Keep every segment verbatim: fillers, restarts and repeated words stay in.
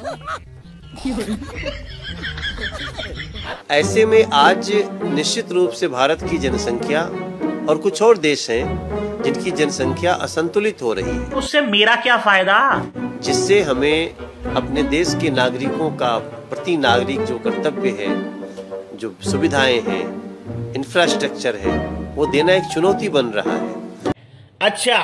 ऐसे में आज निश्चित रूप से भारत की जनसंख्या और कुछ और देश हैं जिनकी जनसंख्या असंतुलित हो रही है। उससे मेरा क्या फायदा? जिससे हमें अपने देश के नागरिकों का प्रति नागरिक जो कर्तव्य है, जो सुविधाएं हैं, इंफ्रास्ट्रक्चर है, वो देना एक चुनौती बन रहा है। अच्छा।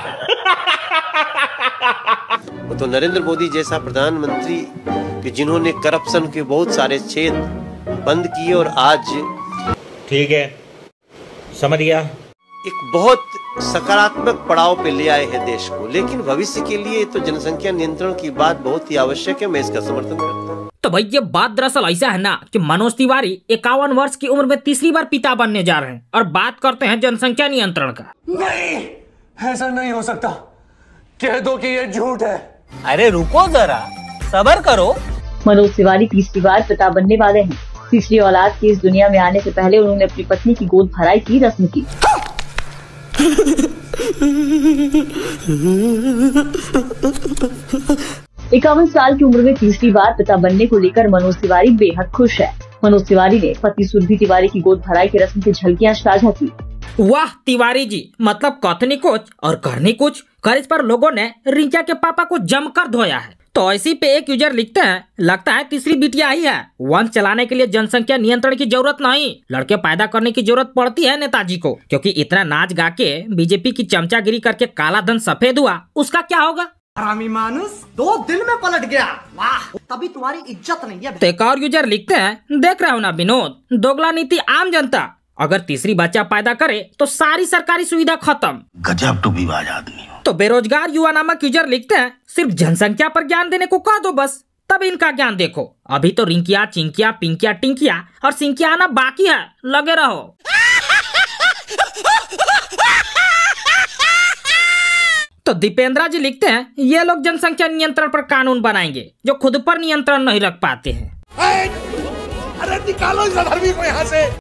वो तो नरेंद्र मोदी जैसा प्रधानमंत्री कि जिन्होंने करप्शन के बहुत सारे छेद बंद किए और आज ठीक है, समझ गया, एक बहुत सकारात्मक पड़ाव पे ले आए हैं देश को। लेकिन भविष्य के लिए तो जनसंख्या नियंत्रण की बात बहुत ही आवश्यक है, मैं इसका समर्थन करता हूँ। तो भाई ये बात दरअसल ऐसा है ना कि मनोज तिवारी इक्यावन वर्ष की उम्र में तीसरी बार पिता बनने जा रहे हैं और बात करते हैं जनसंख्या नियंत्रण का। नहीं, ऐसा नहीं हो सकता, कह दो कि ये झूठ है। अरे रुको जरा, सब्र करो। मनोज तिवारी तीसरी बार पिता बनने वाले हैं। तीसरी औलाद के इस दुनिया में आने से पहले उन्होंने अपनी पत्नी की गोद भराई की रस्म की। इक्यावन साल की उम्र में तीसरी बार पिता बनने को लेकर मनोज तिवारी बेहद खुश है। मनोज तिवारी ने पति सुरभि तिवारी की गोद भराई की रस्म की झलकियां साझा की। वाह तिवारी जी, मतलब कथनी कुछ और करनी कुछ। कर इस पर लोगों ने रिंचा के पापा को जमकर धोया है। तो इसी पे एक यूजर लिखते हैं, लगता है तीसरी बिटिया ही है। वंश चलाने के लिए जनसंख्या नियंत्रण की जरूरत नहीं, लड़के पैदा करने की जरूरत पड़ती है नेताजी को, क्योंकि इतना नाच गा के बीजेपी की चमचागिरी करके काला धन सफेद हुआ, उसका क्या होगा? हरामी मानुस दो दिन में पलट गया। वाह, तभी तुम्हारी इज्जत नहीं है। तो एक और यूजर लिखते हैं, देख रहे हो ना विनोद, दोगला नीति आम जनता। अगर तीसरी बच्चा पैदा करे तो सारी सरकारी सुविधा खत्म। गजब टूबीबाज आदमी हो। तो बेरोजगार युवा नामक यूजर लिखते हैं, सिर्फ जनसंख्या पर ज्ञान देने को कह दो बस, तब इनका ज्ञान देखो। अभी तो रिंकिया, चिंकिया, पिंकिया, टिंकिया और सिंकिया आना बाकी है, लगे रहो। तो दीपेंद्रा जी लिखते हैं, ये लोग जनसंख्या नियंत्रण पर कानून बनाएंगे जो खुद पर नियंत्रण नहीं रख पाते हैं। अरे निकालो इस अधर्मी को यहाँ से।